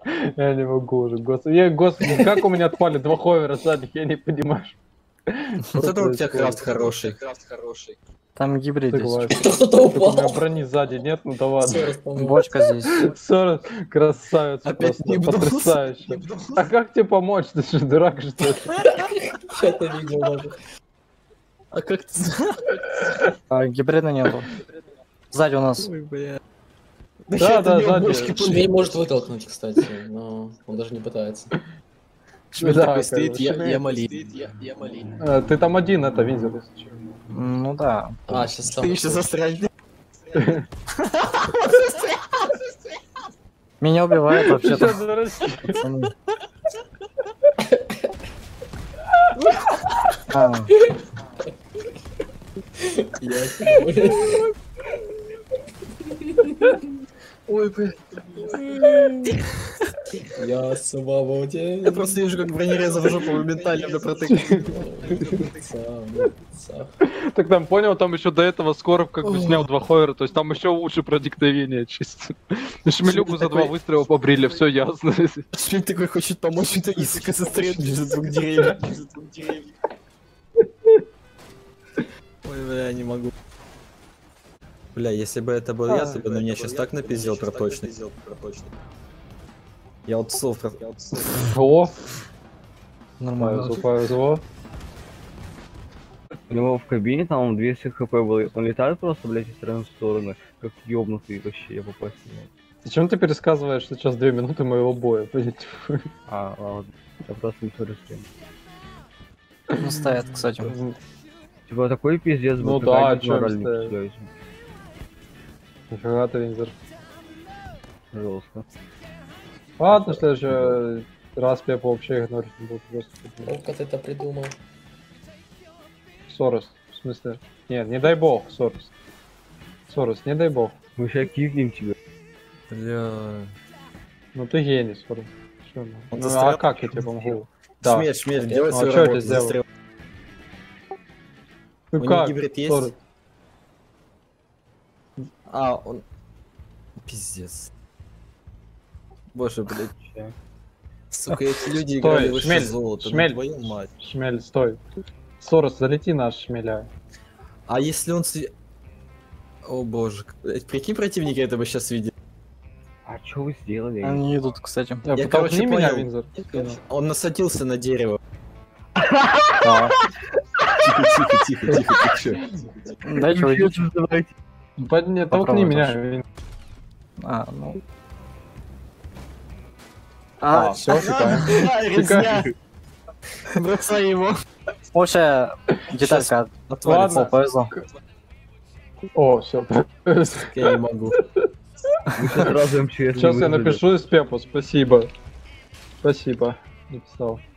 Я не могу уже, господи, как у меня отпали 2 ховера сзади, я не понимаю. Вот это у тебя крафт хороший. Там гибрид Согласен. есть. Кто-то Только у упал. меня брони сзади нет, ну да ладно. Сорос, по-моему. Бочка здесь. 40, красавец, Опять просто не потрясающе. А как тебе помочь? Ты же дурак, что ли? Это видел даже. А как ты знаешь? Гибрида нету. Сзади у нас. Ой, бля. Да, да, сзади. Шмель может вытолкнуть, кстати, но он даже не пытается. Шмель Да, такой стоит, конечно. я молил. Ты там один, это Винзер, если чё. Ну да. А, сейчас там. Ты еще застрянь. Меня убивает вообще-то. Сейчас дурачки. Пацаны. А, Ой, бля. Я свободен. Я просто вижу, как бронерезов жопу моментально на протык. Так там, понял, там еще до этого Скоров как бы снял 2 ховера, то есть там еще лучше проникновение чисто. Шмелюку за 2 выстрела побрили, все ясно. Шмель такой хочет помочь, это Исака застрянет между 2 деревьев. Ой, бля, не могу. Бля, если бы это был я, ты бы на меня сейчас так напиздел про точность. Я вот слов про... О, нормально. повезло. У него в кабине там 200 хп было. Он летает просто, блядь, из стороны в сторону. Как ёбнутый вообще, я попасть не мог. Зачем ты пересказываешь сейчас 2 минуты моего боя? А, ладно. Я просто не смотрю стрим. Ну, стоят, кстати. Типа такой пиздец был. Ну такая да, чё мораль не стоять? впечатляющая. Нифига ты, Винзер. Жестко. Ладно, в следующий раз Пепа вообще игнорить не буду. Просто Как ты это придумал? Сорос, в смысле? Нет, не дай бог, Сорос. Сорос, не дай бог. Мы сейчас кикнем тебя. Бля... Ну ты гений, Сорос. Чё, ну? Он Ну, а застрял? как я тебе помогу? Да. Шмель, делай Ну, а свою чё я работу. тебе сделал? застрял. Ну У них как? гибрид есть? Сорос? А, он... Пиздец. Боже, блядь. Сука, эти люди Стой, играли выше Шмель, золота, ну Шмель. твою мать. Шмель, стой. Сорос, залети наш шмеля. А если он... О боже, блядь, прикинь, противники это бы сейчас видели. А что вы сделали? Они идут, кстати. Я, Подтолкни меня, понял. Винзер. Он насадился на дерево. Да. Тихо. Дайте уйдите. Давайте. Толкни Попробуй меня, тоже. Винзер. А, ну. А, все, фикаем. Резня. Бросай его. Общая деталька. Ладно. О, повезло. О, все. Я не могу. Мы сейчас сразу МЧС не Сейчас я вызвали. напишу из Пепу, спасибо. Спасибо. Написал.